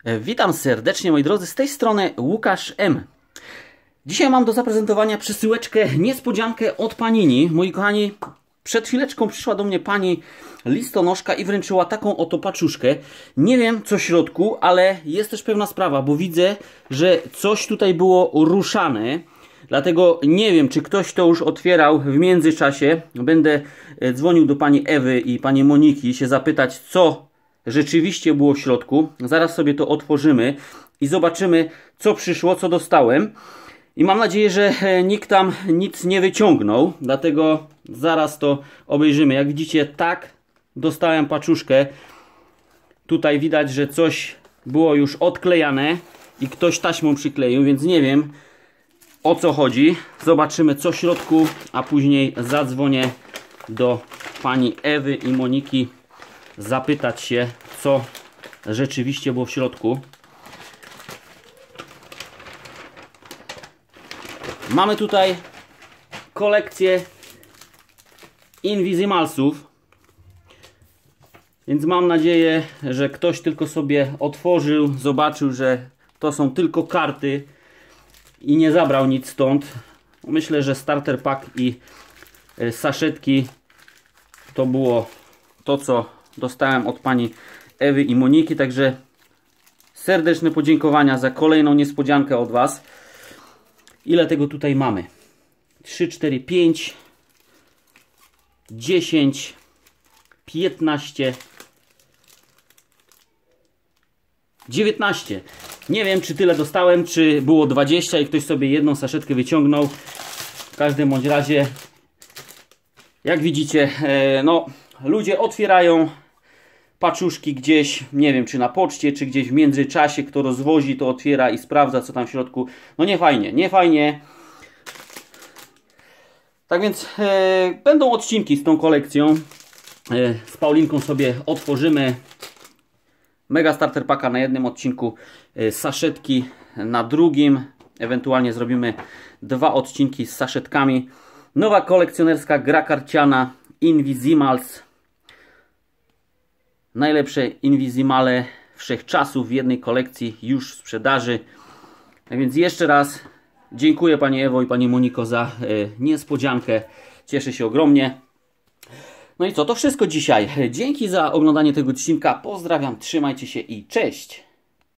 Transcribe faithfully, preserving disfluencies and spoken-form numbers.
Witam serdecznie, moi drodzy, z tej strony Łukasz M. Dzisiaj mam do zaprezentowania przesyłeczkę, niespodziankę od Panini. Moi kochani, przed chwileczką przyszła do mnie pani listonoszka i wręczyła taką oto paczuszkę. Nie wiem co w środku, ale jest też pewna sprawa, bo widzę, że coś tutaj było ruszane. Dlatego nie wiem, czy ktoś to już otwierał w międzyczasie. Będę dzwonił do pani Ewy i pani Moniki się zapytać, co rzeczywiście było w środku. Zaraz sobie to otworzymy i zobaczymy, co przyszło, co dostałem. I mam nadzieję, że nikt tam nic nie wyciągnął. Dlatego zaraz to obejrzymy. Jak widzicie, tak dostałem paczuszkę. Tutaj widać, że coś było już odklejane i ktoś taśmą przykleił, więc nie wiem, o co chodzi. Zobaczymy, co w środku, a później zadzwonię do pani Ewy i Moniki zapytać się, co rzeczywiście było w środku. Mamy tutaj kolekcję Invisimalsów, więc mam nadzieję, że ktoś tylko sobie otworzył, zobaczył, że to są tylko karty i nie zabrał nic stąd. Myślę, że starter pack i saszetki to było to, co dostałem od pani Ewy i Moniki. Także serdeczne podziękowania za kolejną niespodziankę od was. Ile tego tutaj mamy? trzy, cztery, pięć, dziesięć, piętnaście, dziewiętnaście. Nie wiem, czy tyle dostałem, czy było dwadzieścia i ktoś sobie jedną saszetkę wyciągnął. W każdym bądź razie, jak widzicie, no, ludzie otwierają paczuszki gdzieś, nie wiem, czy na poczcie, czy gdzieś w międzyczasie, kto rozwozi, to otwiera i sprawdza, co tam w środku. No nie fajnie, nie fajnie. Tak więc e, będą odcinki z tą kolekcją. E, z Paulinką sobie otworzymy mega starter packa na jednym odcinku, e, saszetki na drugim. Ewentualnie zrobimy dwa odcinki z saszetkami. Nowa kolekcjonerska gra karciana Invisimals. Najlepsze Invisimale wszechczasów w jednej kolekcji już w sprzedaży. A więc jeszcze raz dziękuję pani Ewo i pani Moniko za e, niespodziankę. Cieszę się ogromnie. No i co, to wszystko dzisiaj. Dzięki za oglądanie tego odcinka. Pozdrawiam, trzymajcie się i cześć!